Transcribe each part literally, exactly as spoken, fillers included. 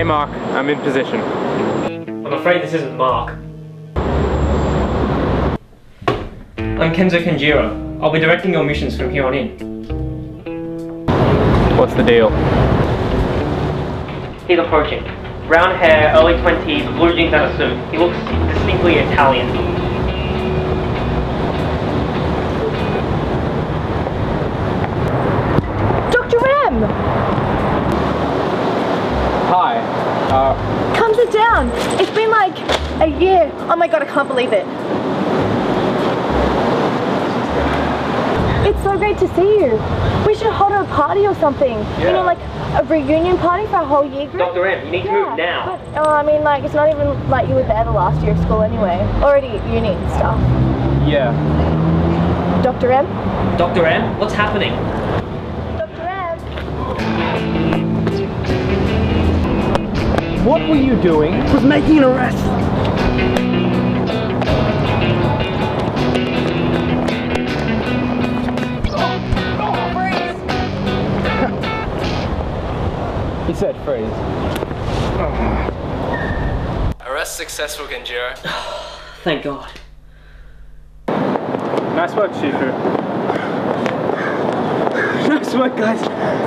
Mark, I'm in position. I'm afraid this isn't Mark. I'm Kenzo Kenjiro. I'll be directing your missions from here on in. What's the deal? He's approaching. Brown hair, early twenties, blue jeans and a suit. He looks distinctly Italian. Doctor M! Hi. Uh... Come sit down. It's been like a year. Oh my god, I can't believe it. It's so great to see you. We should hold a party or something. Yeah. You know, like a reunion party for our whole year group. Doctor M, you need to yeah, move now. But, oh, I mean, like, it's not even like you were there the last year of school anyway. Already at uni and stuff. Yeah. Doctor M? Doctor M, what's happening? Doctor M? What were you doing? I was making an arrest. He said freeze. Arrest successful, Kenjiro. Thank God. Nice work, Shifu. Nice work, guys.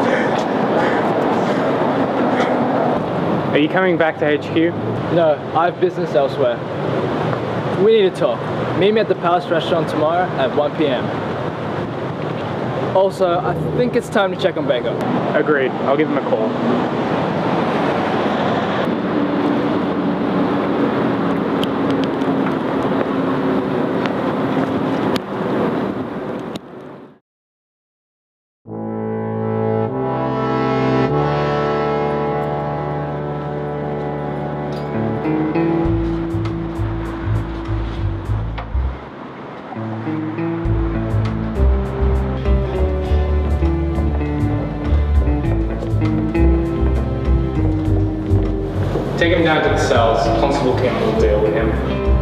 Are you coming back to H Q? No, I have business elsewhere. We need to talk. Meet me at the Palace Restaurant tomorrow at one p m Also, I think it's time to check on Baker. Agreed. I'll give him a call. Take him down to the cells. Constable Kim will deal with him.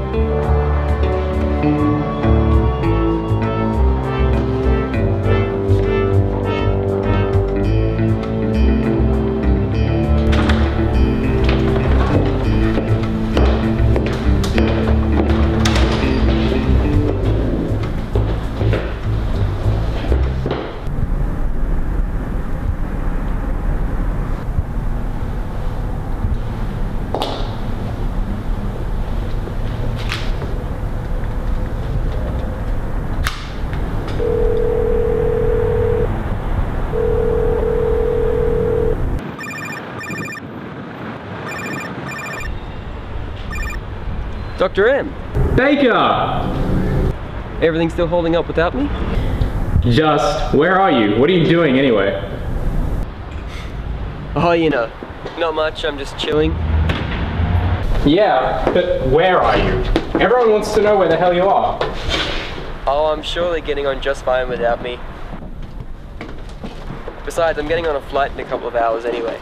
Doctor M, Baker! everything still holding up without me? Just, where are you? What are you doing anyway? Oh, you know, not much, I'm just chilling. Yeah, but where are you? Everyone wants to know where the hell you are. Oh, I'm sure they're getting on just fine without me. Besides, I'm getting on a flight in a couple of hours anyway.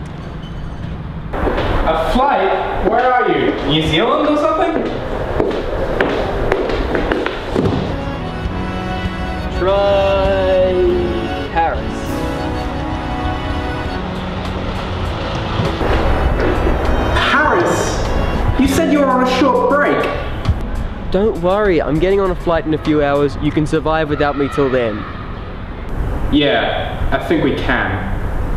A flight? Where are you? New Zealand or something? Try Paris. Paris? You said you were on a short break. Don't worry, I'm getting on a flight in a few hours. You can survive without me till then. Yeah, I think we can.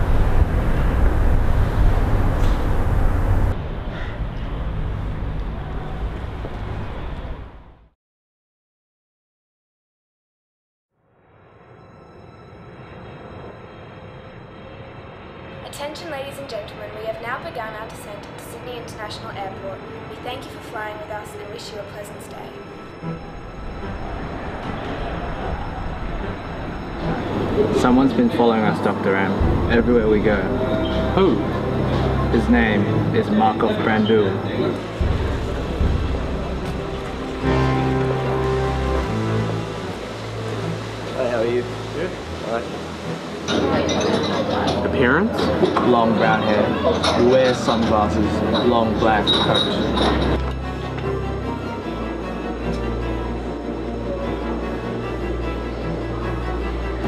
Attention ladies and gentlemen, we have now begun our descent into Sydney International Airport. We thank you for flying with us and wish you a pleasant stay. Someone's been following us, Doctor M, everywhere we go. Who? His name is Markov Brandul. Hi, how are you? Good. Alright. Appearance? Long brown hair, wears sunglasses, long black coat.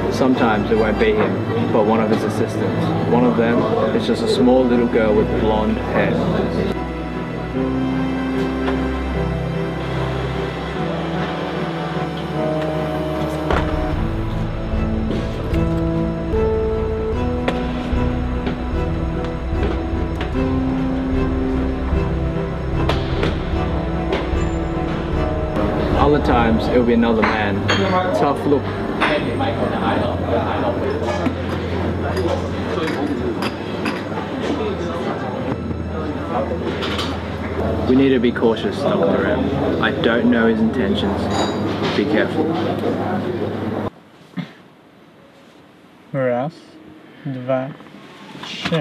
Sometimes it won't be him, but one of his assistants. One of them is just a small little girl with blonde hair. Other times it'll be another man. Tough look. We need to be cautious, Doctor M. I don't know his intentions. Be careful. Раз, два, trzy.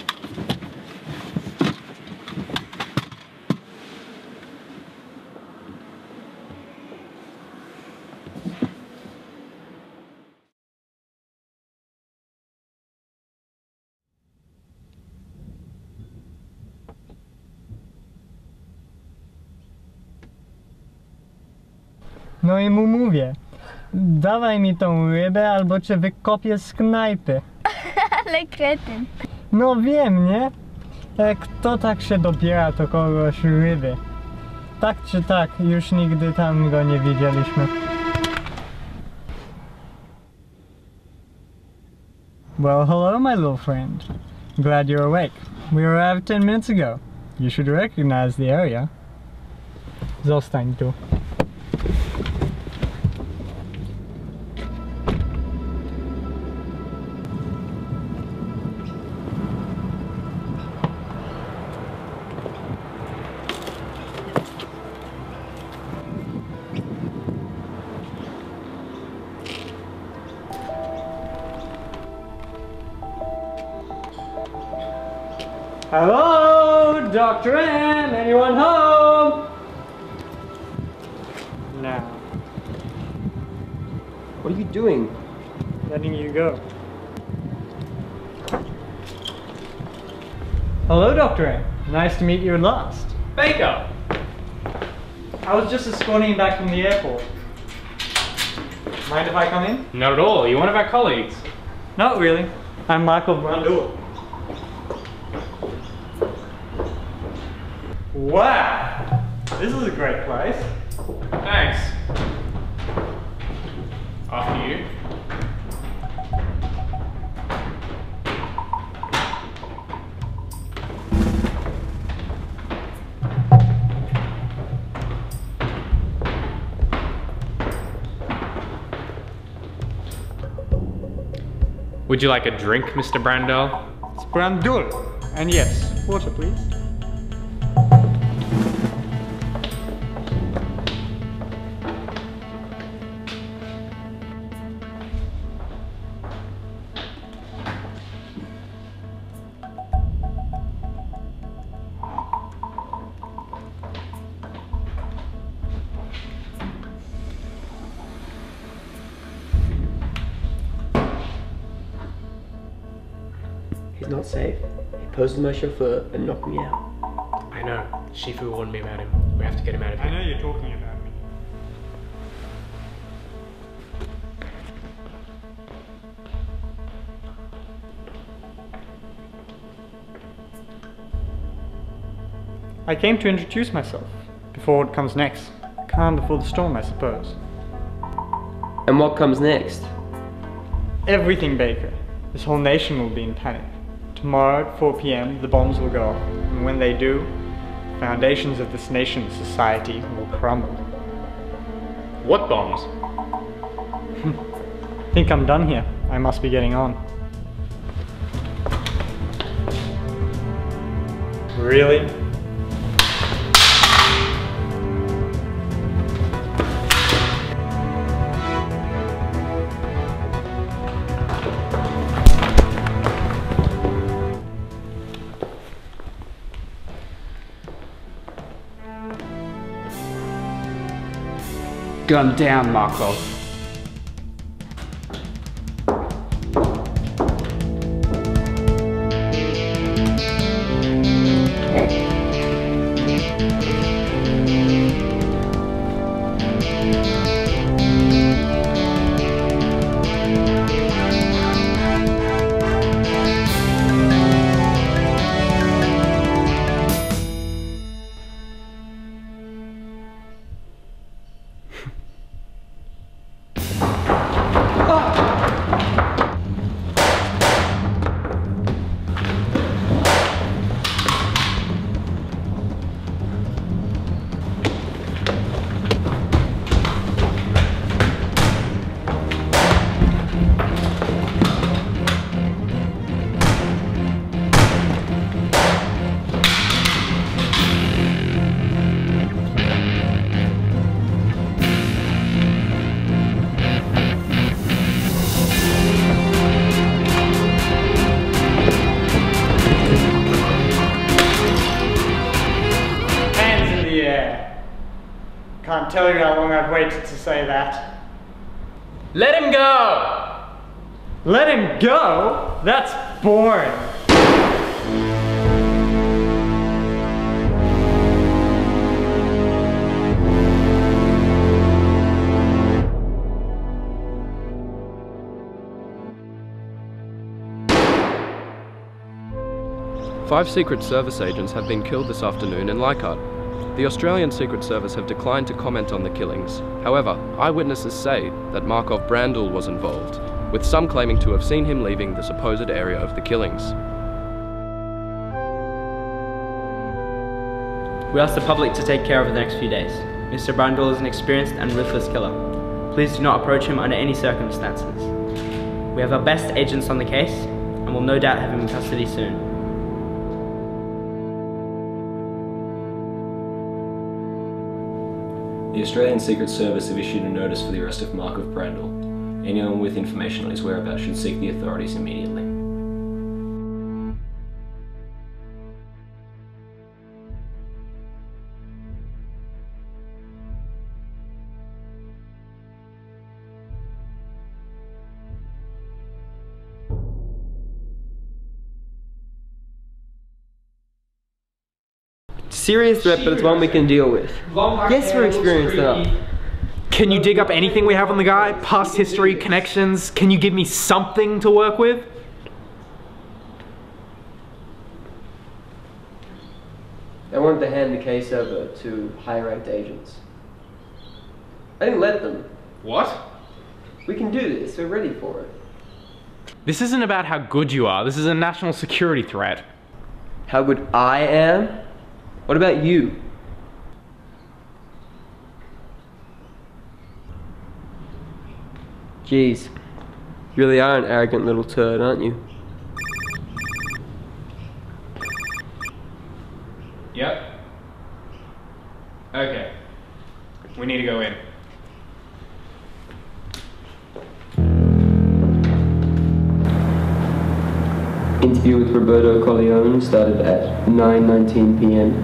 No i mu mówię, dawaj mi tą rybę, albo cię wykopię z knajpy. Ale kretyn. No wiem, nie? E, Kto tak się dobiera do kogoś ryby? Tak czy tak, już nigdy tam go nie widzieliśmy. Well, hello my little friend. Glad you're awake. We arrived ten minutes ago. You should recognize the area. Zostań tu. Hello, Doctor M, anyone home? Now, What are you doing? letting you go. Hello, Doctor M. Nice to meet you at last. Baker! I was just escorting you back from the airport. Mind if I come in? Not at all. You're one of our colleagues. Not really. I'm Markov Brandul. Wow! This is a great place. Thanks. After you. Would you like a drink, Mister Brandul? It's Brandul. And yes, water please. He's not safe. He posed as my chauffeur and knocked me out. I know. Shifu warned me about him. We have to get him out of here. I know you're talking about me. I came to introduce myself before what comes next. Calm before the storm, I suppose. And what comes next? Everything, Baker. This whole nation will be in panic. Tomorrow at four p m the bombs will go off, and when they do, the foundations of this nation's society will crumble. What bombs? Think I'm done here. I must be getting on. Really? Gun down, Markov. Can't tell you how long I've waited to say that. Let him go! Let him go? That's boring. Five Secret Service agents have been killed this afternoon in Leichhardt. The Australian Secret Service have declined to comment on the killings. However, eyewitnesses say that Markov Brandul was involved, with some claiming to have seen him leaving the supposed area of the killings. We ask the public to take care over the next few days. Mister Brandul is an experienced and ruthless killer. Please do not approach him under any circumstances. We have our best agents on the case, and will no doubt have him in custody soon. The Australian Secret Service have issued a notice for the arrest of Markov Brandul. Anyone with information on his whereabouts should seek the authorities immediately. Serious threat, but it's one we can deal with. Yes, we're experienced enough. Can you dig up anything we have on the guy? Past history, connections? Can you give me something to work with? I wanted to hand the case over to higher-ranked agents. I didn't let them. What? We can do this, we're ready for it. This isn't about how good you are, this is a national security threat. How good I am? What about you? Jeez, you really are an arrogant little turd, aren't you? Yep. Okay. We need to go in. Interview with Roberto Corleone started at nine nineteen p m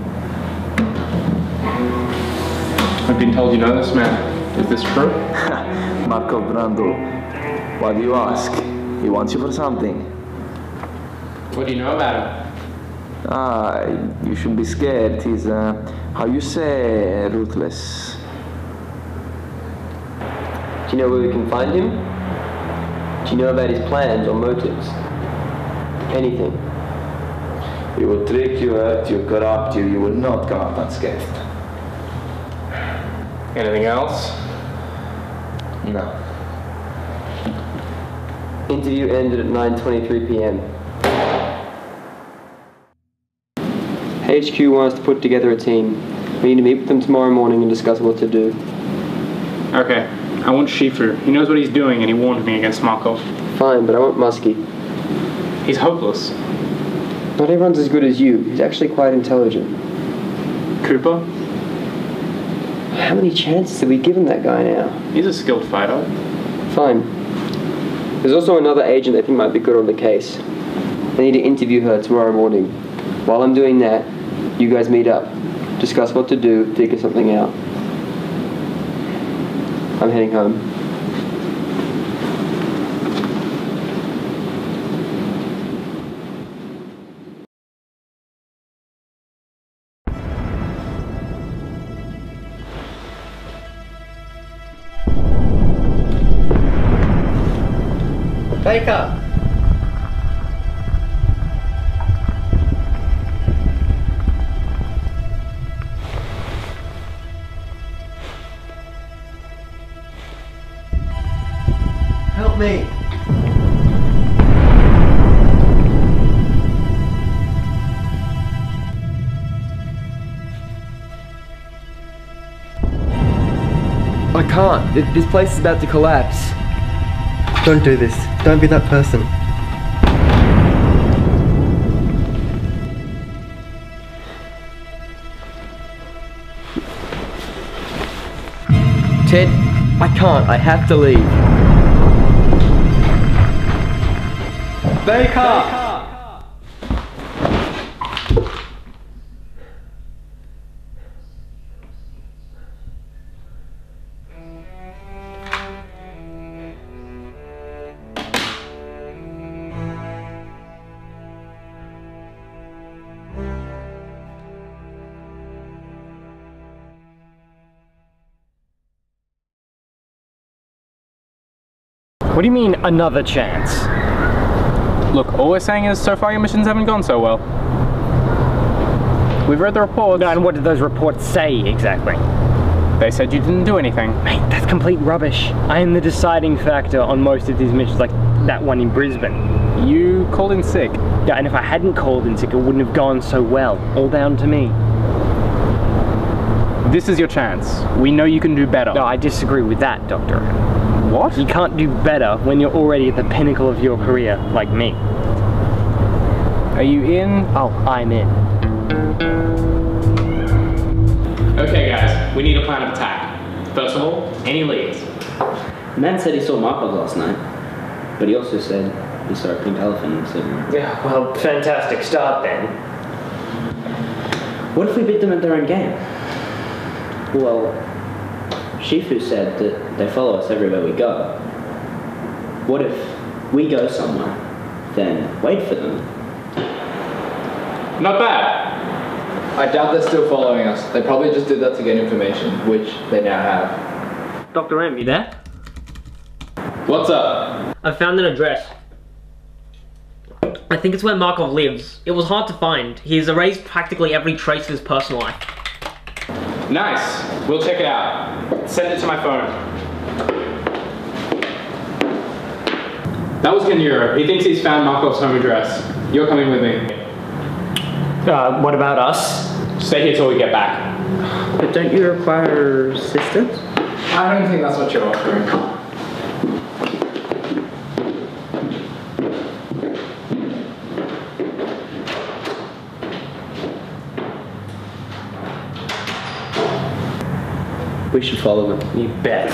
I've been told you know this man. Is this true? Markov Brandul. Why do you ask? He wants you for something. What do you know about him? Ah, you shouldn't be scared. He's, uh, how you say, ruthless. Do you know where we can find him? Do you know about his plans or motives? Anything? He will trick you, hurt you, corrupt you. You will not come out unscathed. Anything else? No. Interview ended at nine twenty-three p m H Q wants to put together a team. We need to meet with them tomorrow morning and discuss what to do. Okay. I want Schiffer. He knows what he's doing and he warned me against Markov. Fine, but I want Muskie. He's hopeless. Not everyone's as good as you. He's actually quite intelligent. Cooper? How many chances have we given that guy now? He's a skilled fighter. Fine. There's also another agent I think might be good on the case. I need to interview her tomorrow morning. While I'm doing that, you guys meet up. Discuss what to do, figure something out. I'm heading home. Baker! Help me! I can't. Th- This place is about to collapse. Don't do this. Don't be that person. Ted, I can't. I have to leave. Baker! What do you mean, another chance? Look, all we're saying is so far your missions haven't gone so well. We've read the reports. No, and what did those reports say exactly? They said you didn't do anything. Mate, that's complete rubbish. I am the deciding factor on most of these missions, like that one in Brisbane. You called in sick. Yeah, and if I hadn't called in sick, it wouldn't have gone so well. All down to me. This is your chance. We know you can do better. No, I disagree with that, Doctor. What? You can't do better when you're already at the pinnacle of your career, like me. Are you in? Oh, I'm in. Okay guys, we need a plan of attack. First of all, any leads? The man said he saw Markov last night, but he also said he saw a pink elephant in the living room. Yeah, well, fantastic start then. What if we beat them at their own game? Well, Shifu said that they follow us everywhere we go. What if we go somewhere, then wait for them? Not bad. I doubt they're still following us. They probably just did that to get information, which they now have. Doctor M, you there? What's up? I found an address. I think it's where Markov lives. It was hard to find. He's erased practically every trace of his personal life. Nice. We'll check it out. Send it to my phone. That was Kanuro. He thinks he's found Markov's home address. You're coming with me. Uh, what about us? Stay here till we get back. But don't you require assistance? I don't think that's what you're offering. We should follow them. You bet.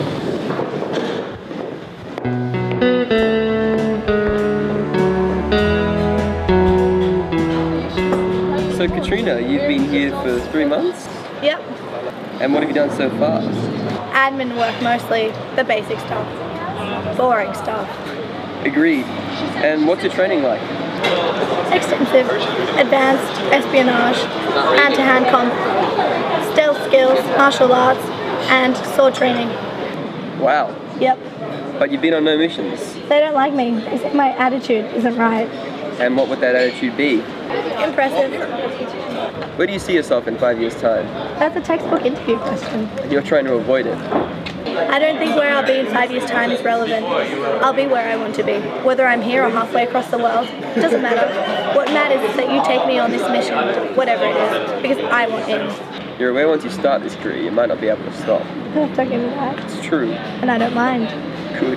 So Katrina, you've been here for three months? Yep. And what have you done so far? Admin work mostly, the basic stuff. Boring stuff. Agreed. And what's your training like? Extensive, advanced espionage, hand-to-hand combat, stealth skills, martial arts, and sword training. Wow. Yep. But you've been on no missions. They don't like me. They say my attitude isn't right. And what would that attitude be? Impressive. Where do you see yourself in five years' time? That's a textbook interview question. You're trying to avoid it. I don't think where I'll be in five years' time is relevant. I'll be where I want to be. Whether I'm here or halfway across the world, it doesn't matter. What matters is that you take me on this mission, whatever it is, because I want in. You're aware once you start this career, you might not be able to stop. Don't give me that. It's true. And I don't mind. Good.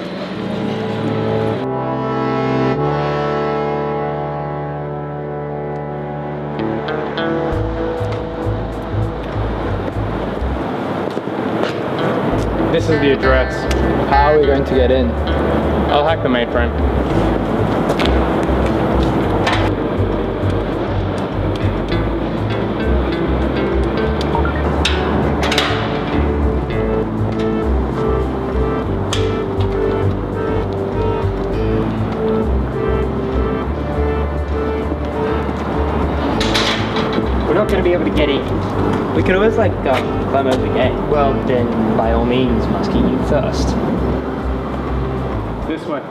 This is the address. How are we going to get in? I'll hack the mainframe. We're not going to be able to get in. We could always like um, climb over the gate. Well, then by all means, must get you first. This way.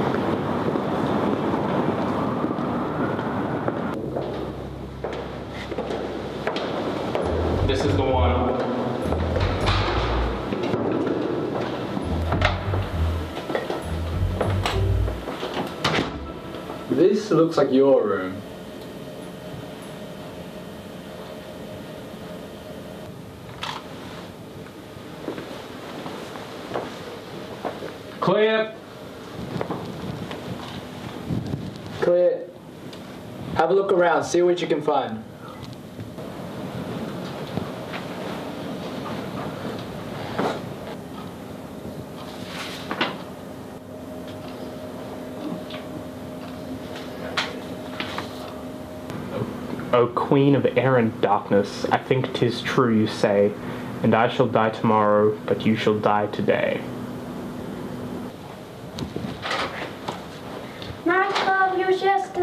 This is the one. This looks like your room. Clear. Clear. Have a look around, see what you can find. O Queen of Air and Darkness, I think 'tis true you say, and I shall die tomorrow, but you shall die today. Markov, you're just...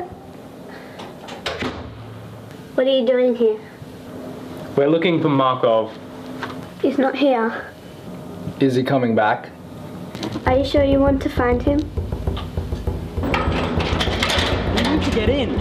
What are you doing here? We're looking for Markov. He's not here. Is he coming back? Are you sure you want to find him? You need to get in.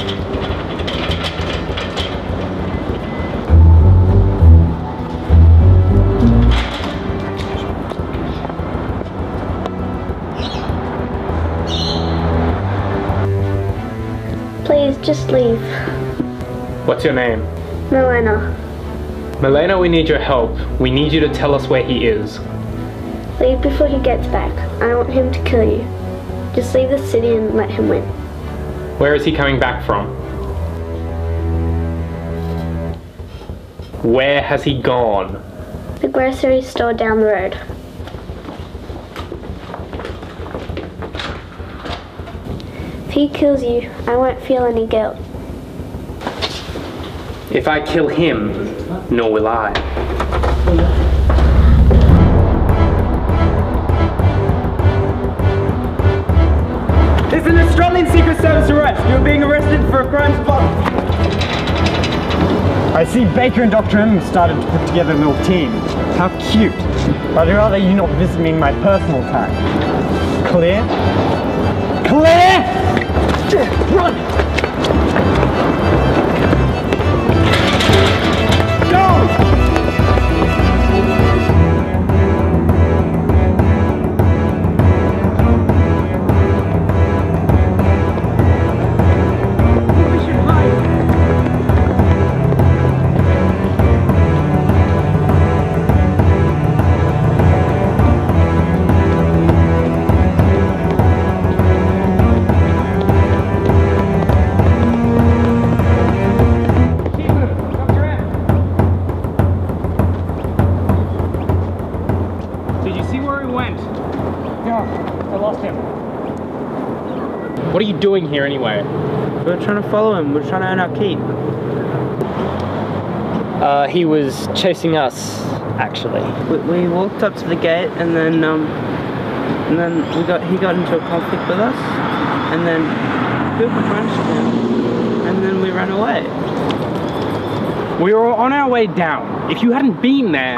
Please, just leave. What's your name? Milena. Milena, we need your help. We need you to tell us where he is. Leave before he gets back. I don't want him to kill you. Just leave the city and let him win. Where is he coming back from? Where has he gone? The grocery store down the road. If he kills you, I won't feel any guilt. If I kill him, nor will I. It's an Australian Secret Service arrest. You're being arrested for a crime of violence. I see Baker and Doctor M have started to put together a little team. How cute. I'd rather you not visit me in my personal time. Clear? Clear? Run! What are you doing here anyway? We're trying to follow him. We're trying to earn our keep. Uh, he was chasing us, actually. We, we walked up to the gate, and then um, and then we got he got into a conflict with us, and then Cooper punched him, and then we ran away. We were on our way down. If you hadn't been there...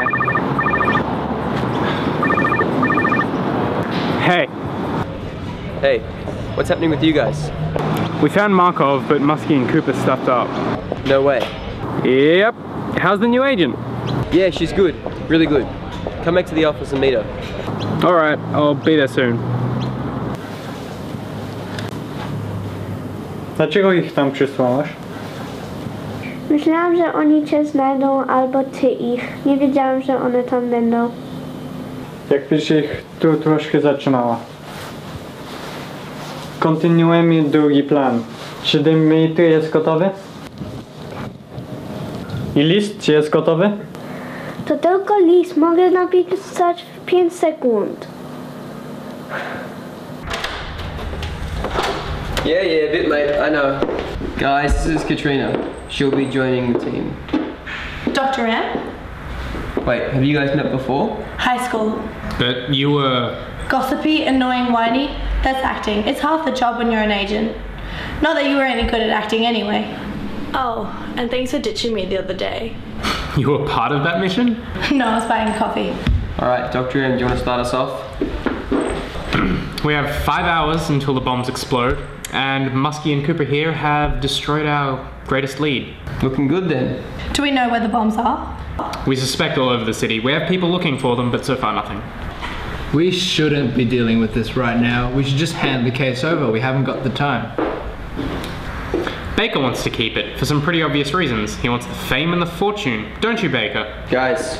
Hey. Hey, what's happening with you guys? We found Markov, but Muskie and Cooper stuffed up. No way. Yep. How's the new agent? Yeah, she's good. Really good. Come back to the office and meet her. Alright, I'll be there soon. Dlaczego ich tam przysłałaś? Myślałam, że oni cię znajdą, albo ty ich. Nie wiedziałam, że one tam będą. Jakbyś ich tu troszkę zatrzymała. Kontynuujemy drugi plan. Czy dymitr jest gotowy? I list, czy jest gotowy? To tylko list. Mogę napisać w pięć sekund. Yeah, yeah, a bit late, I know. Guys, this is Katrina. She'll be joining the team. Doctor M? Wait, have you guys met before? High school. But you were... Gossipy, annoying, whiny. That's acting. It's half the job when you're an agent. Not that you were any good at acting anyway. Oh, and thanks for ditching me the other day. You were part of that mission? No, I was buying coffee. Alright, Doctor M, do you want to start us off? We have five hours until the bombs explode, and Muskie and Cooper here have destroyed our greatest lead. Looking good then. Do we know where the bombs are? We suspect all over the city. We have people looking for them, but so far nothing. We shouldn't be dealing with this right now. We should just hand the case over. We haven't got the time. Baker wants to keep it, for some pretty obvious reasons. He wants the fame and the fortune. Don't you, Baker? Guys.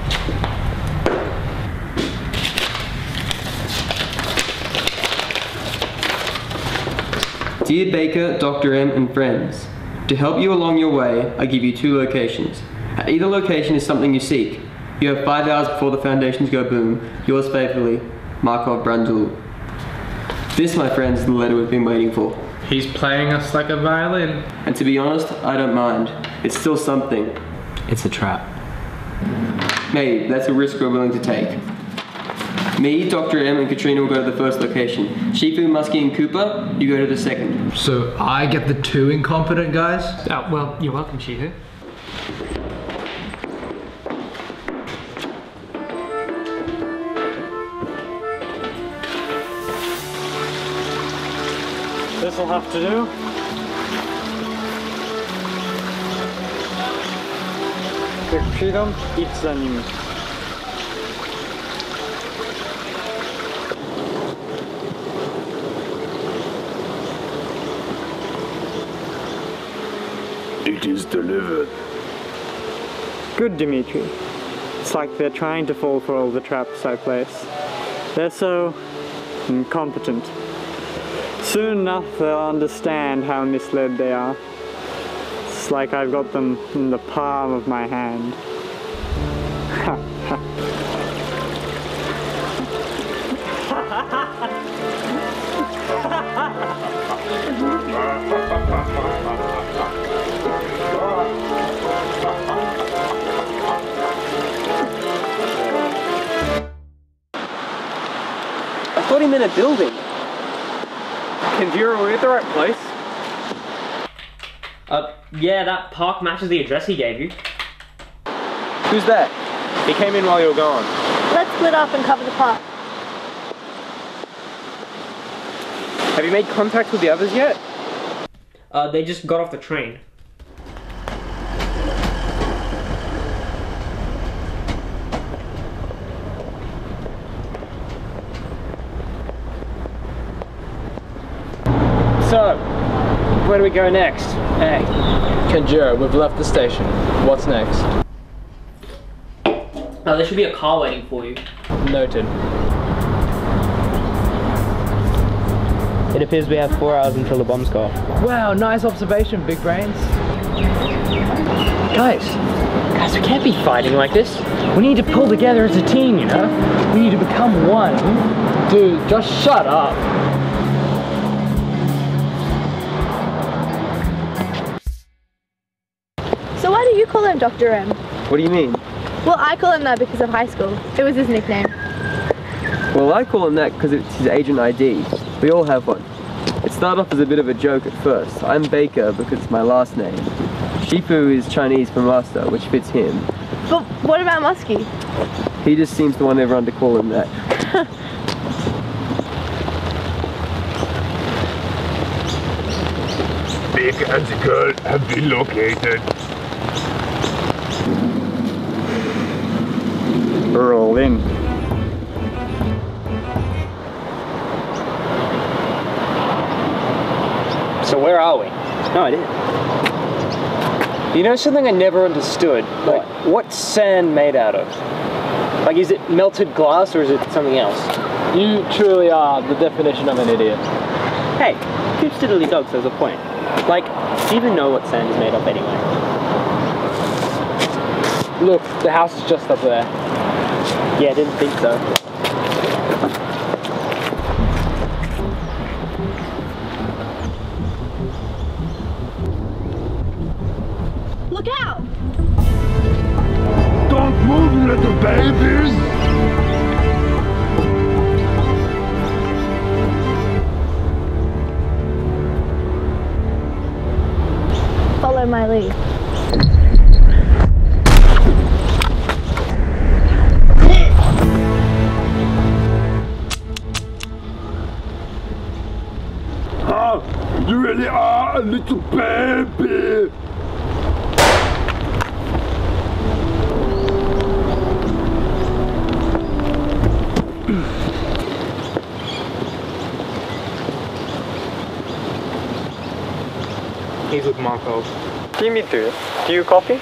Dear Baker, Doctor M, and friends, to help you along your way, I give you two locations. At either location is something you seek. You have five hours before the foundations go boom. Yours faithfully, Markov Brandul. This, my friends, is the letter we've been waiting for. He's playing us like a violin. And to be honest, I don't mind. It's still something. It's a trap. Maybe, that's a risk we're willing to take. Me, Doctor M, and Katrina will go to the first location. Shifu, Muskie, and Cooper, you go to the second. So I get the two incompetent guys? Oh, well, you're welcome, Shifu. will have to do. Przyjdą idź za nimi. It is delivered. Good, Dimitri. It's like they're trying to fall for all the traps I place. They're so incompetent. Soon enough they'll understand how misled they are. It's like I've got them in the palm of my hand. I thought he meant a building. Kendira, are we at the right place? Uh, yeah, that park matches the address he gave you. Who's that? He came in while you were gone. Let's split up and cover the park. Have you made contact with the others yet? Uh, they just got off the train. So, where do we go next? Hey. Kendira, we've left the station. What's next? Uh, there should be a car waiting for you. Noted. It appears we have four hours until the bombs go off. Wow, nice observation, big brains. Guys, guys, we can't be fighting like this. We need to pull together as a team, you know? We need to become one. Dude, just shut up. So why do you call him Doctor M? What do you mean? Well, I call him that because of high school. It was his nickname. Well, I call him that because it's his agent I D. We all have one. It started off as a bit of a joke at first. I'm Baker because it's my last name. Shifu is Chinese for master, which fits him. But what about Muskie? He just seems to want everyone to call him that. Baker and the girl have been located. Roll in. So where are we? No idea. You know something I never understood? Like, what's sand made out of? Like, is it melted glass or is it something else? You truly are the definition of an idiot. Hey, two diddly dogs, there's a point. Like, do you even know what sand is made of anyway? Look, the house is just up there. Yeah, I didn't think so. Look out! Don't move, little babies! Follow my lead. Oh, you really are a little baby! He's with Markov. Dimitri, do you copy?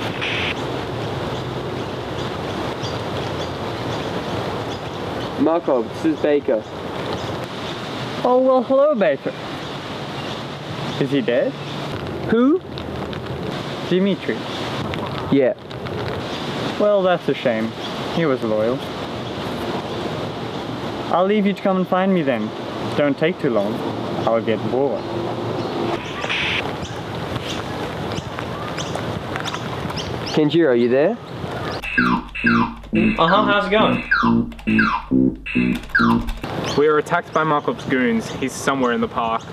Markov, this is Baker. Oh, well, hello, Baker. Is he dead? Who? Dimitri. Yeah. Well, that's a shame. He was loyal. I'll leave you to come and find me then. Don't take too long. I'll get bored. Kenjiro, are you there? Uh-huh, how's it going? We were attacked by Markov's goons. He's somewhere in the park.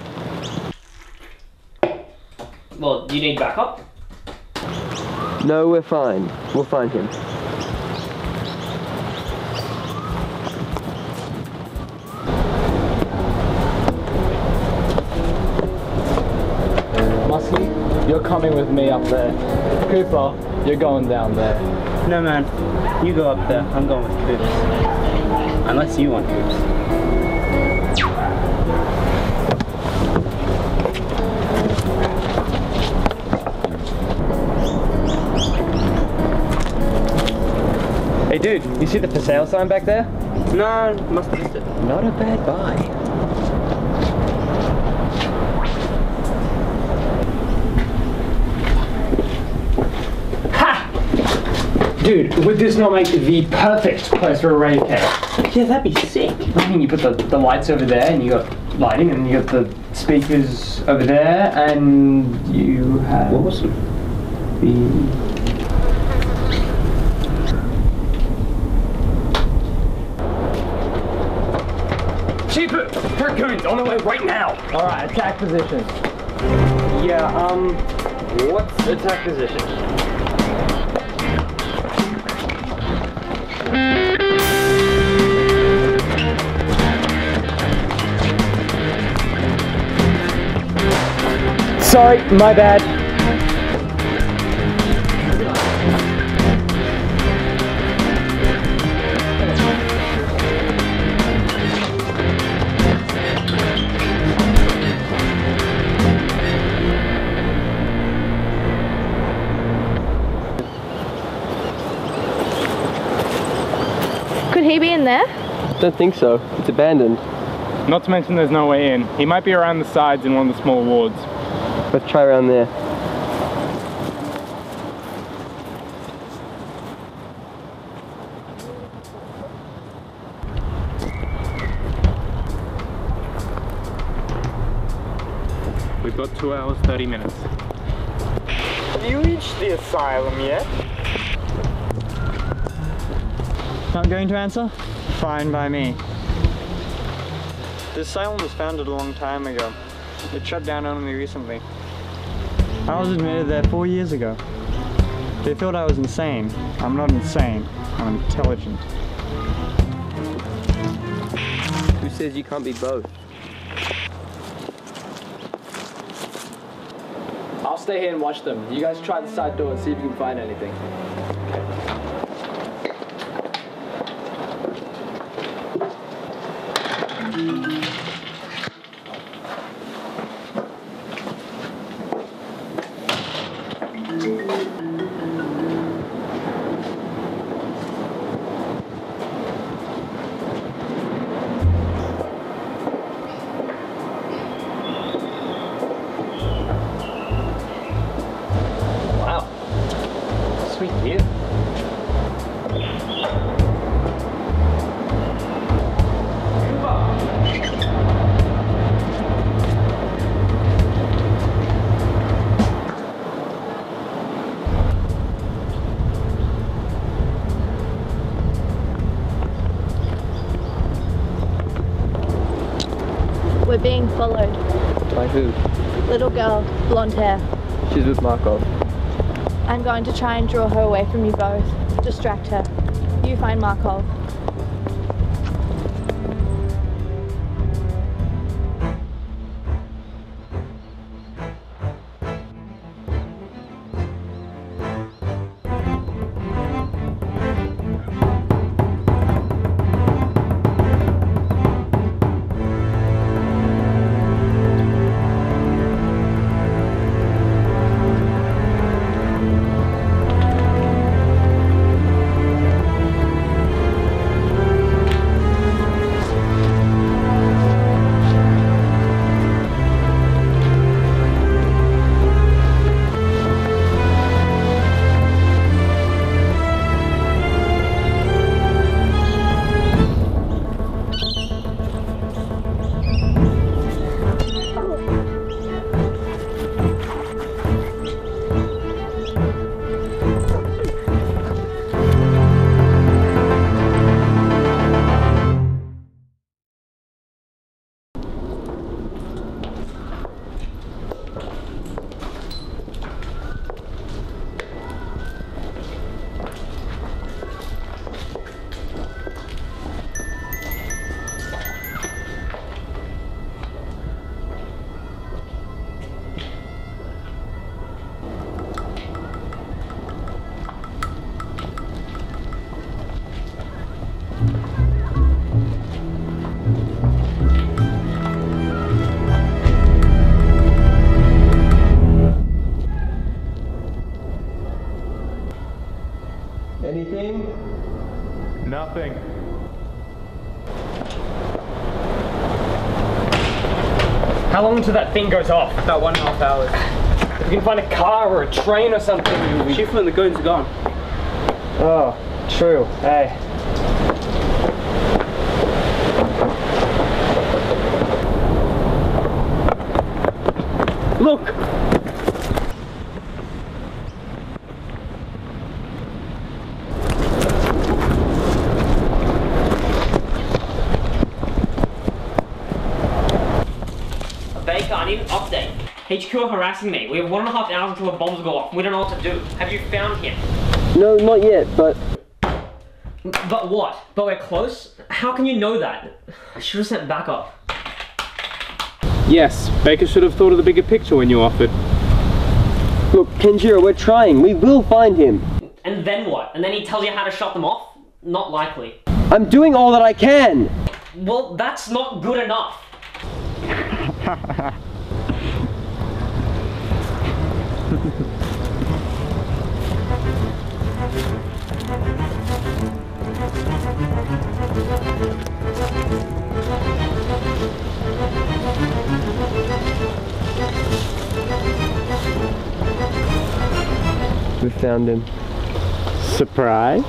Well, do you need backup? No, we're fine. We'll find him. you're coming with me up there. Cooper, you're going down there. No man, you go up there. I'm going with Coops. Unless you want Coops. Hey dude, you see the for sale sign back there? No, must have missed it. Not a bad buy. Ha! Dude, would this not make the perfect place for a rave cave? Yeah, that'd be sick. I mean, you put the, the lights over there, and you got lighting, and you got the speakers over there, and you have... Awesome. The... Cheaper! Raccoons, on the way right now! Alright, attack position. Yeah, um, what's attack position? Sorry, my bad. Could he be in there? Don't think so. It's abandoned. Not to mention there's no way in. He might be around the sides in one of the small wards. Let's try around there. We've got two hours, thirty minutes. Have you reached the asylum yet? Not going to answer? Fine by me. The asylum was founded a long time ago. It shut down only recently. I was admitted there four years ago. They thought I was insane. I'm not insane. I'm intelligent. Who says you can't be both? I'll stay here and watch them. You guys try the side door and see if you can find anything. Sweet view. We're being followed. By who? Little girl, blonde hair. She's with Markov. I'm going to try and draw her away from you both. Distract her. You find Markov. Anything? Nothing. How long until that thing goes off? About one and a half hours. If we can find a car or a train or something. Chief and the goons are gone. Oh, true. Hey. Look! Baker, I need an update. H Q are harassing me. We have one and a half hours until the bombs go off. We don't know what to do. Have you found him? No, not yet, but... But what? But we're close? How can you know that? I should have sent backup. Yes, Baker should have thought of the bigger picture when you offered. Look, Kenjiro, we're trying. We will find him. And then what? And then he tells you how to shut them off? Not likely. I'm doing all that I can. Well, that's not good enough. We found him. Surprise?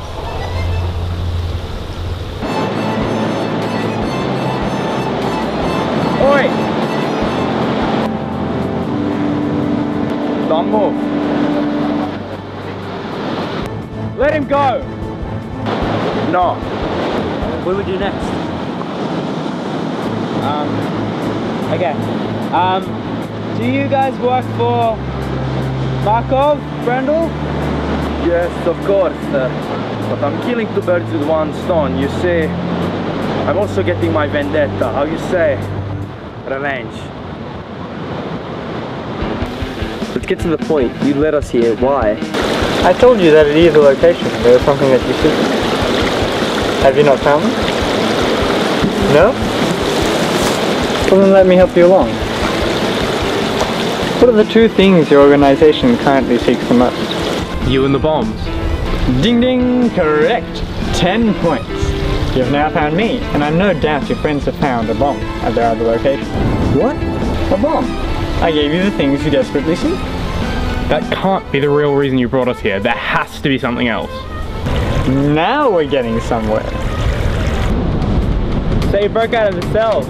Oi! Don't move. Let him go! No. What do we do next? Um, okay. Um, do you guys work for Markov Brandul? Yes, of course. Uh, but I'm killing two birds with one stone. You see, I'm also getting my vendetta. How you say? Revenge. Let's get to the point. You led us here. Why? I told you that at either location there was something that you suited. Have you not found them? No? Well then let me help you along. What are the two things your organization currently seeks the most? You and the bombs. Ding ding, correct. Ten points. You have now found me, and I no doubt your friends have found a bomb at their other location. What? A bomb. I gave you the things you desperately seek. That can't be the real reason you brought us here. There has to be something else. Now we're getting somewhere. So you broke out of the cell.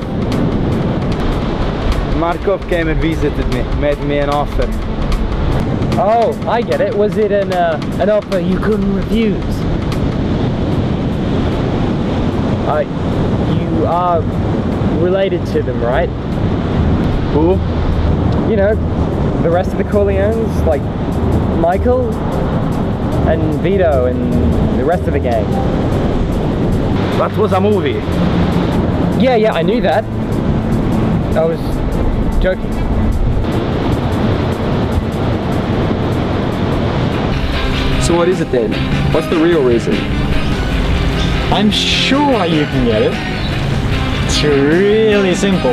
Markov came and visited me, made me an offer. Oh, I get it. Was it an, uh, an offer you couldn't refuse? Uh, you are related to them, right? Who? You know, the rest of the Corleones, like Michael and Vito and the rest of the gang. That was a movie. Yeah, yeah, I knew that. I was joking. So what is it then? What's the real reason? I'm sure you can get it. It's really simple.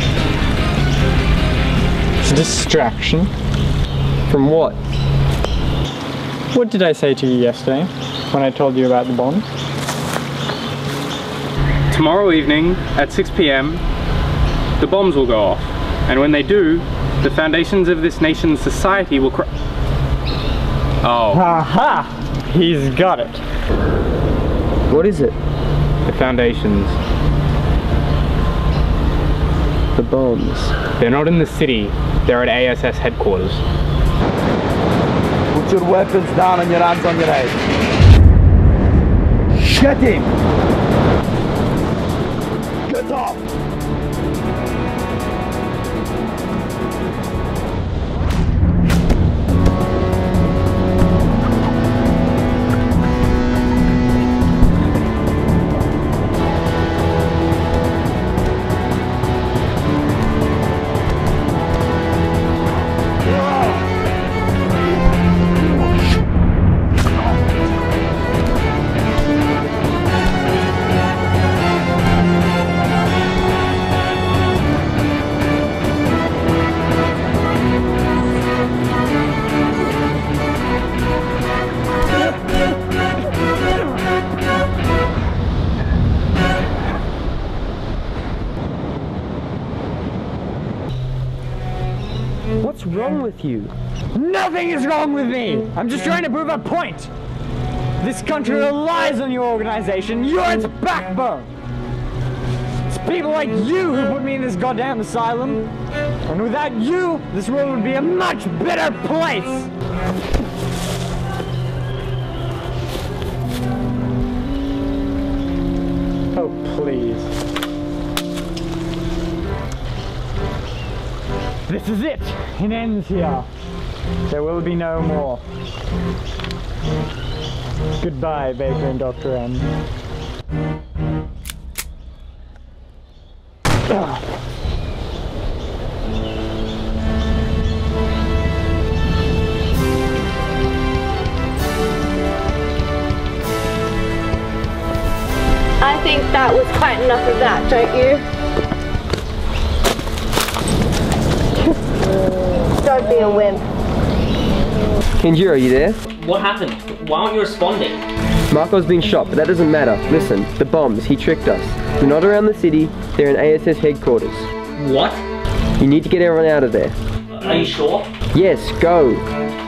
It's a distraction. From what? What did I say to you yesterday when I told you about the bomb? Tomorrow evening at six p m the bombs will go off, and when they do, the foundations of this nation's society will cr- Oh. Aha! He's got it. What is it? The foundations. The bombs. They're not in the city, they're at A S S headquarters. Put your weapons down and your hands on your head. Get him! Get off! with you? Nothing is wrong with me! I'm just trying to prove a point! This country relies on your organization. You're its backbone! It's people like you who put me in this goddamn asylum. And without you, this world would be a much better place! Oh, please. This is it! It ends here. There will be no more. Goodbye, Baker and Doctor M. Ugh. I think that was quite enough of that, don't you? Don't be a wimp. Kenjiro, are you there? What happened? Why aren't you responding? Markov's been shot, but that doesn't matter. Listen, the bombs, he tricked us. They're not around the city, they're in A S S headquarters. What? You need to get everyone out of there. Are you sure? Yes, go!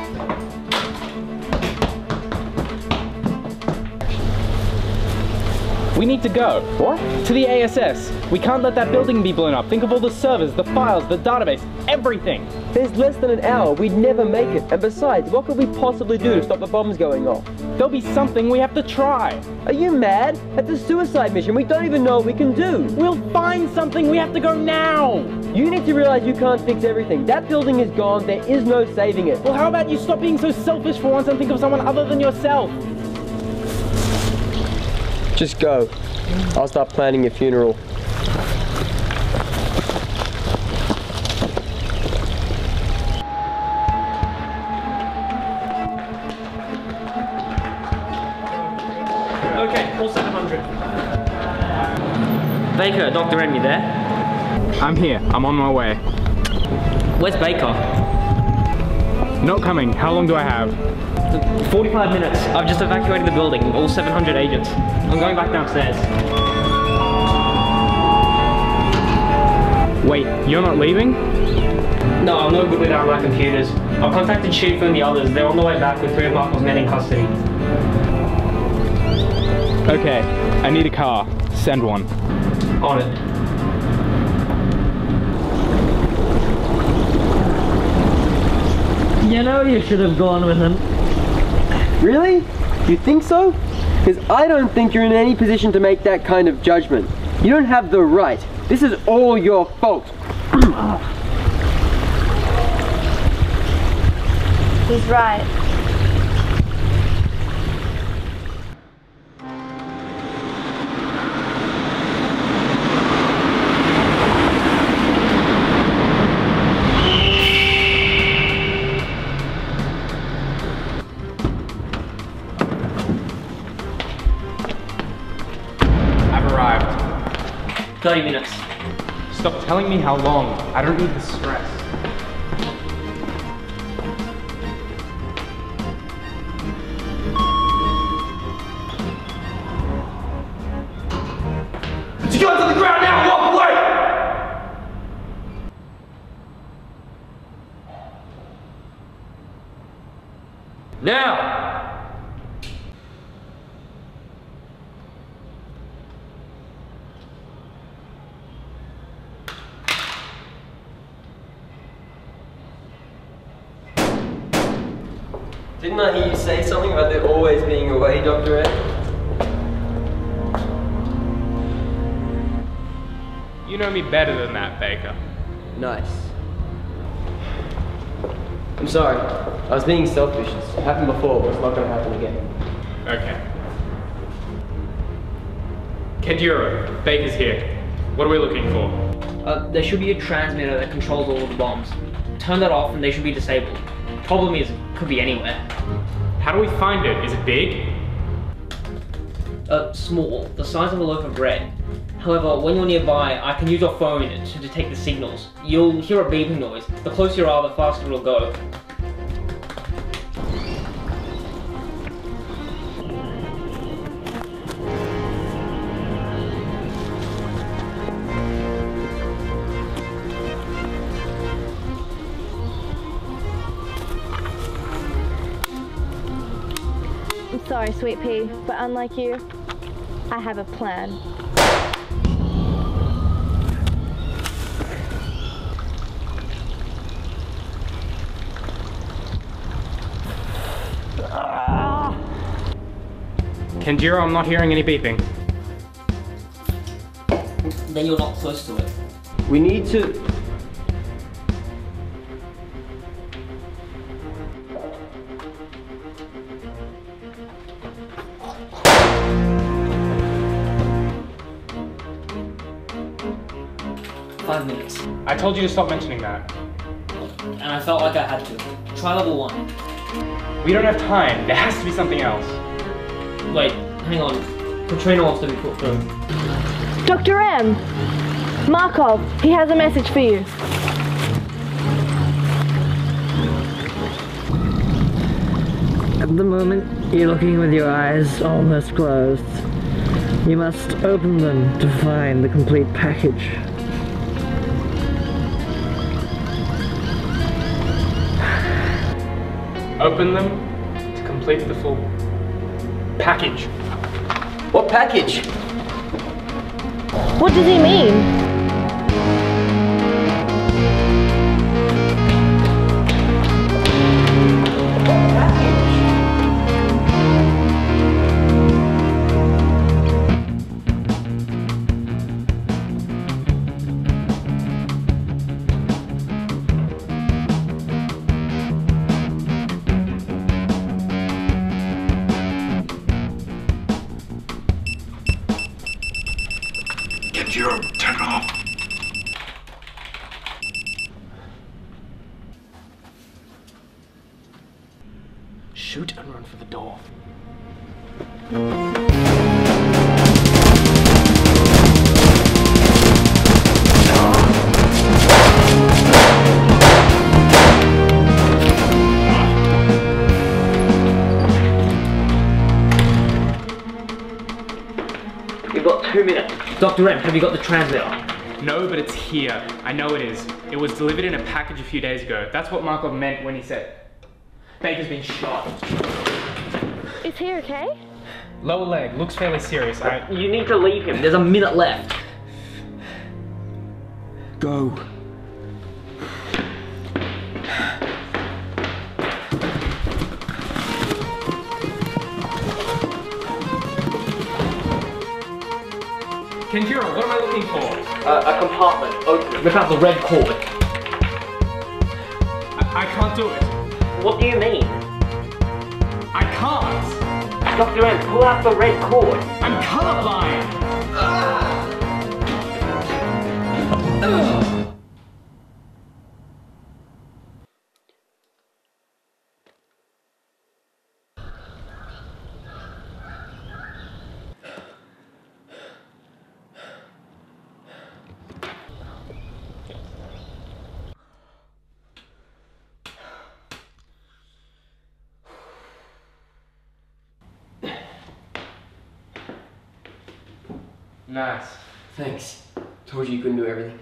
We need to go. What? To the A S S. We can't let that building be blown up. Think of all the servers, the files, the database, everything. There's less than an hour. We'd never make it. And besides, what could we possibly do to stop the bombs going off? There'll be something we have to try. Are you mad? That's a suicide mission. We don't even know what we can do. We'll find something. We have to go now. You need to realize you can't fix everything. That building is gone. There is no saving it. Well, how about you stop being so selfish for once and think of someone other than yourself? Just go. I'll start planning your funeral. Okay, all seven hundred. Baker, Doctor M, you there? I'm here. I'm on my way. Where's Baker? Not coming. How long do I have? forty-five minutes. I've just evacuated the building, all seven hundred agents. I'm going back downstairs. Wait, you're not leaving? No, I'm no good without my computers. I've contacted Shifu and the others. They're on the way back with three of Markov's men in custody. Okay, I need a car. Send one. On it. You know you should have gone with him. Really? You think so? Because I don't think you're in any position to make that kind of judgment. You don't have the right. This is all your fault. He's right. thirty minutes. Stop telling me how long. I don't need the stress. Put your guns on the ground now and walk away! Now! Didn't I hear you say something about there always being a way, Doctor Ed? You know me better than that, Baker. Nice. I'm sorry. I was being selfish. It's happened before, but it's not going to happen again. Okay. Kenjiro, Baker's here. What are we looking for? Uh, there should be a transmitter that controls all of the bombs. Turn that off and they should be disabled. Problem is, it could be anywhere. How do we find it? Is it big? Uh, small, the size of a loaf of bread. However, when you're nearby, I can use your phone to detect the signals. You'll hear a beeping noise. The closer you are, the faster it'll go. sorry, Sweet Pea, but unlike you, I have a plan. Kenjiro, I'm not hearing any beeping. Then you're not close to it. We need to... Five minutes. I told you to stop mentioning that. And I felt like I had to. Try level one. We don't have time. There has to be something else. Wait, hang on. Katrina wants to be put through. Doctor M! Markov, he has a message for you. At the moment, you're looking with your eyes almost closed. You must open them to find the complete package. Open them to complete the full package. What package? What does he mean? Shoot and run for the door. You've got two minutes. Doctor M, have you got the transmitter? No, but it's here. I know it is. It was delivered in a package a few days ago. That's what Markov meant when he said Baker's been shot. Is he okay? Lower leg. Looks fairly serious. I... You need to leave him. There's a minute left. Go. Kenjiro, what am I looking for? Uh, a compartment. Open. Rip out the red cord. I, I can't do it. What do you mean? I can't. Doctor M, pull out the red cord. I'm colorblind. Nice. Thanks. Told you you couldn't do everything.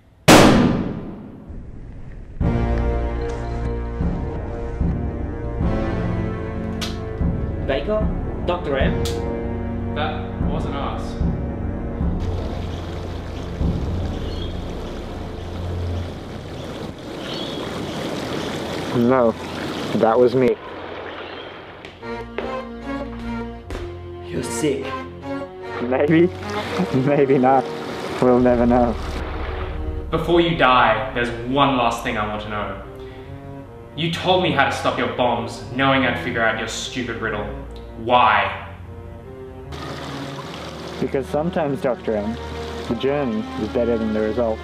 Baker? Doctor M? That wasn't us. No, that was me. You're sick. Maybe, maybe not. We'll never know. Before you die, there's one last thing I want to know. You told me how to stop your bombs, knowing I'd figure out your stupid riddle. Why? Because sometimes, Doctor M, the journey is better than the result.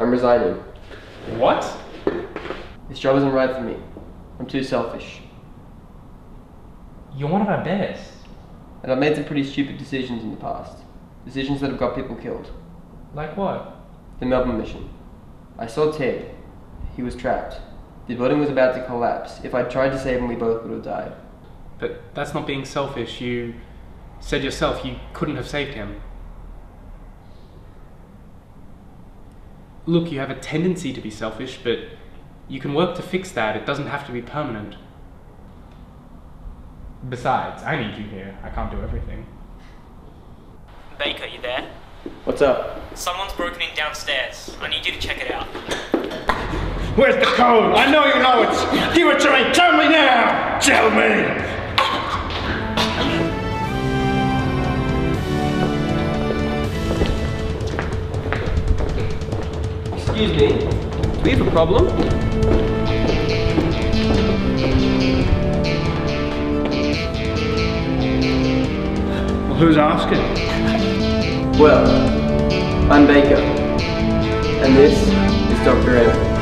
I'm resigning. What? This job isn't right for me. I'm too selfish. You're one of our best. And I've made some pretty stupid decisions in the past. Decisions that have got people killed. Like what? The Melbourne mission. I saw Ted. He was trapped. The building was about to collapse. If I'd tried to save him, we both would have died. But that's not being selfish. You said yourself you couldn't have saved him. Look, you have a tendency to be selfish, but you can work to fix that. It doesn't have to be permanent. Besides, I need you here. I can't do everything. Baker, you there? What's up? Someone's broken in downstairs. I need you to check it out. Where's the code? I know you know it! Give it to me! Tell me now! Tell me! Excuse me, do we have a problem? Well, who's asking? Well, I'm Baker, and this is Doctor M.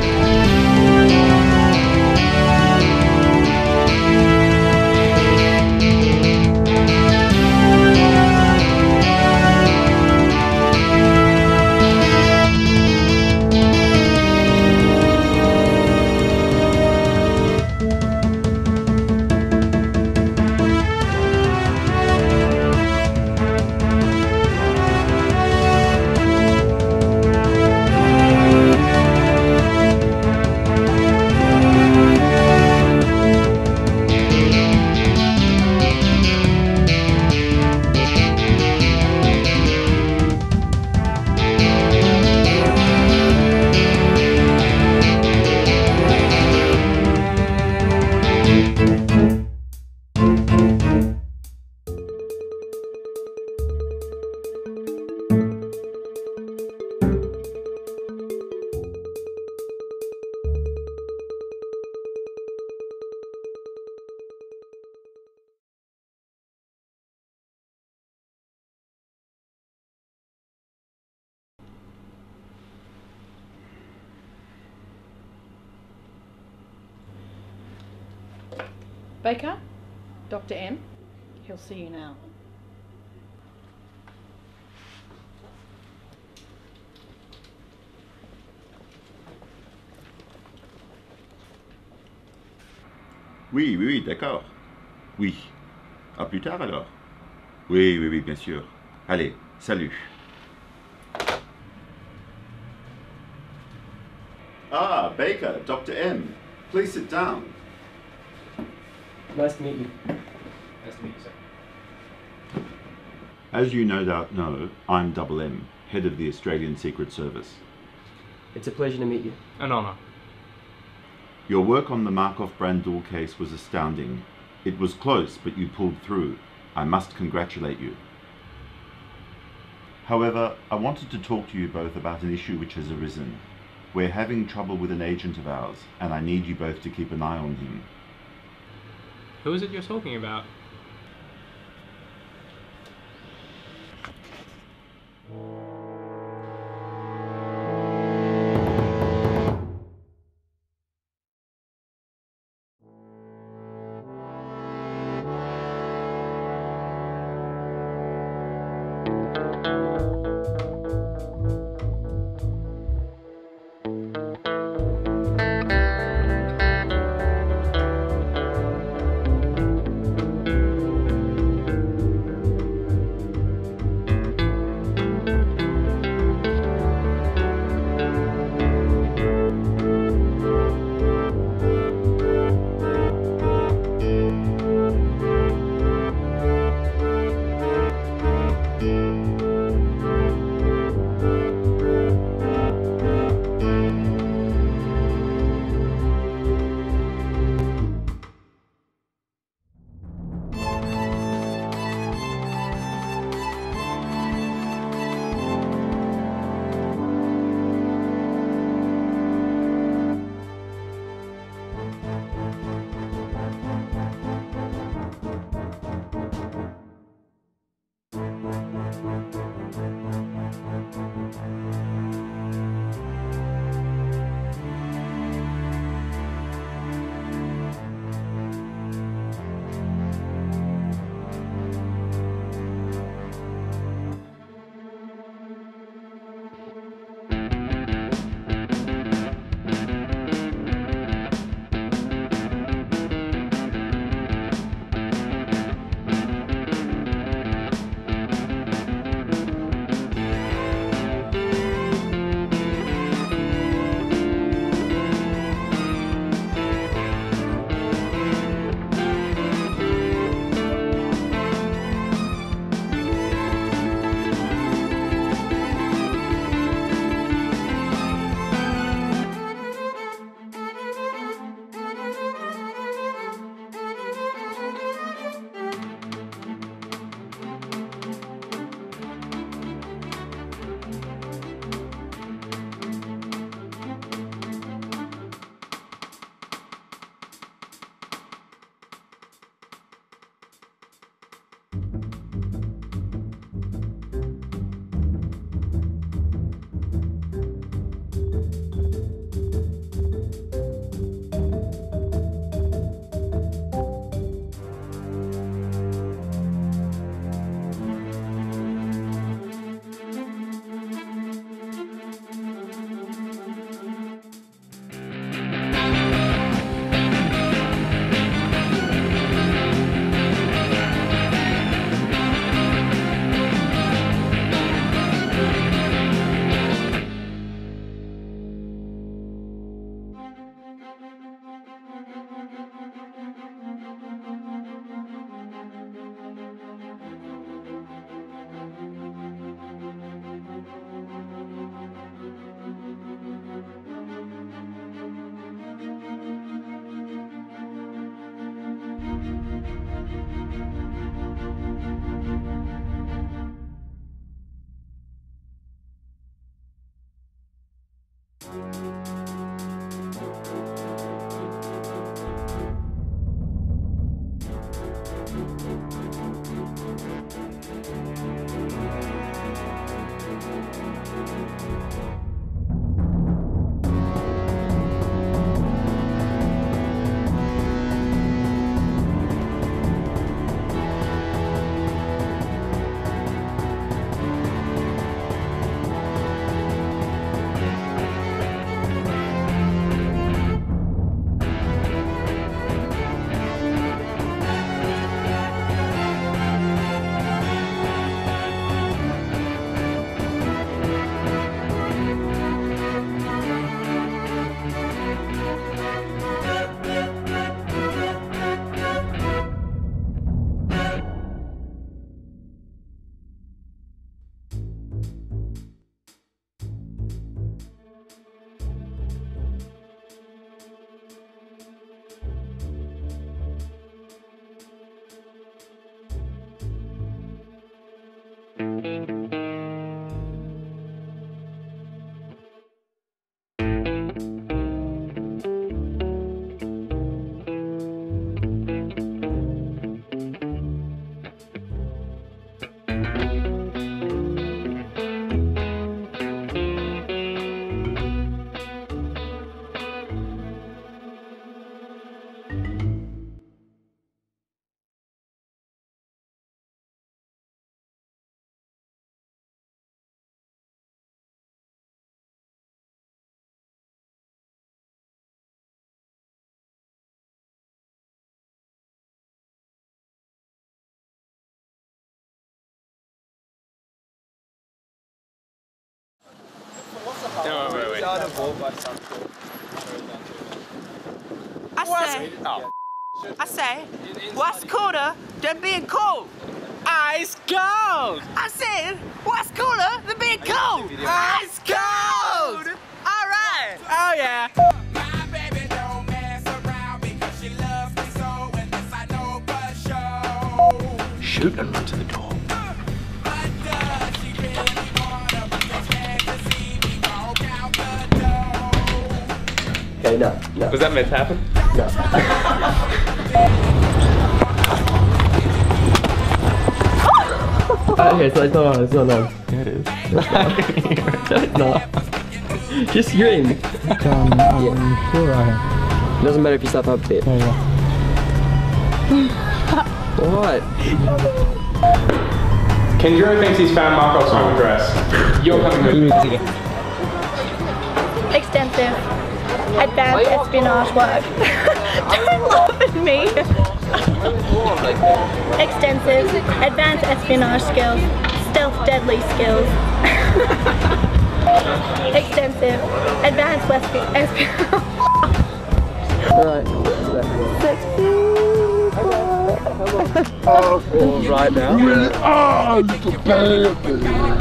Baker, Doctor M, he'll see you now. Oui, oui, oui, d'accord. Oui. À plus tard alors. Oui, oui, oui, bien sûr. Allez, salut. Ah, Baker, Doctor M. Please sit down. Nice to meet you. Nice to meet you, sir. As you no doubt know, I'm Double M, head of the Australian Secret Service. It's a pleasure to meet you. An honour. Your work on the Markov Brandul case was astounding. It was close, but you pulled through. I must congratulate you. However, I wanted to talk to you both about an issue which has arisen. We're having trouble with an agent of ours, and I need you both to keep an eye on him. Who is it you're talking about? No, wait, wait. I say, Oh. I say, what's colder than being cold? Ice cold! I said, what's cooler than being cold? Ice cold! Alright! Oh yeah! Shoot and run to the door. Okay, no, no. Was that meant to happen? No. Okay, so it's not on, it's not on. Yeah, it is. No, it's not. Just scream. Um, I'm Yeah. sure I am. It doesn't matter if you step up there. Oh, yeah. What? Kendra thinks he's found Markov's home address. You're coming with me. Extensive. Advanced espionage work. Don't laugh at me. Extensive. Advanced espionage skills. Stealth deadly skills. Extensive. Advanced espionage. Alright. Oh, falls right now. Oh, little baby.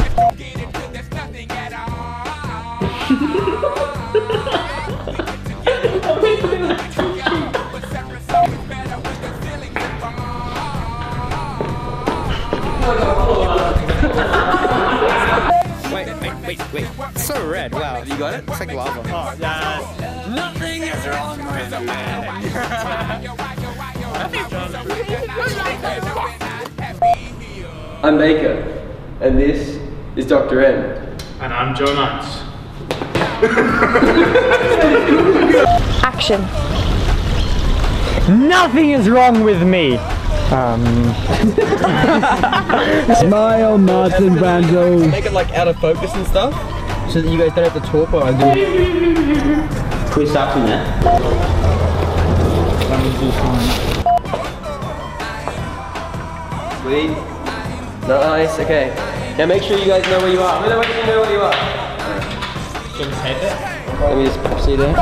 Wait, wait, wait, wait. It's so red, wow. You got it? It's like lava. Oh, yeah. Nothing is wrong with a man. I'm Baker, and this is Doctor M. And I'm Joe Knights. Action. Nothing is wrong with me. Um. Smile, Martin Brandul. Make it like out of focus and stuff, so that you guys don't have to talk while I do it. Can we start from there? Sweet. Nice, okay. Now make sure you guys know where you are. No, make sure you know where you are. Can we tape it? Let me just proceed there.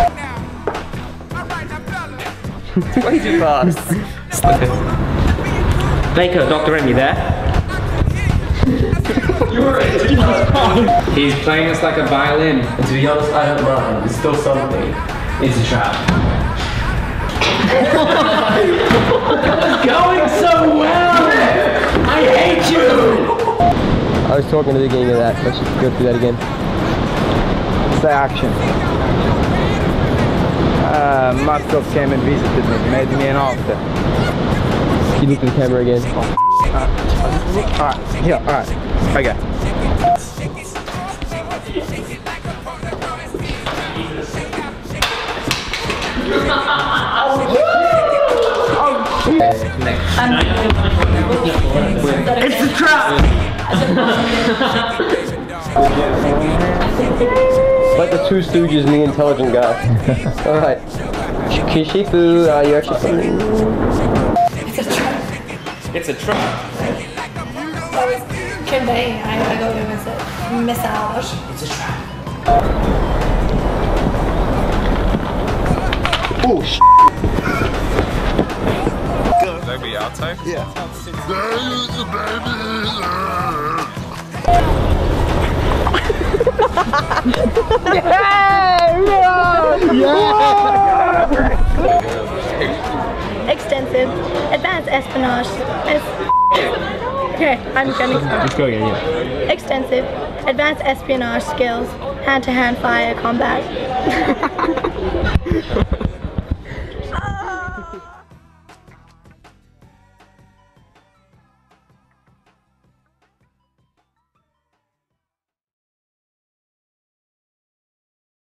Way too fast. Baker, Doctor M, you there? He's playing us like a violin. And to be honest, I don't mind. It's still something. It's a trap. It's going so well! I hate you! I was talking at the beginning of that. Let's just go through that again. Say action. Uh, Markov came and visited me, made me an offer. You look at the camera again. Uh, alright, here, alright. Okay. It's a trap! Like the two stooges and the intelligent guy. Alright. Kishifu, are you actually something? It's a trap. It's a trap. Convey, I, I go to miss it. Miss out. It's a trap. Oh, sh**. Would that be outside? Yeah. Extensive. Advanced espionage. Es Okay, I'm gonna start. Let's go again, yeah. Extensive, advanced espionage skills, hand-to-hand fire combat.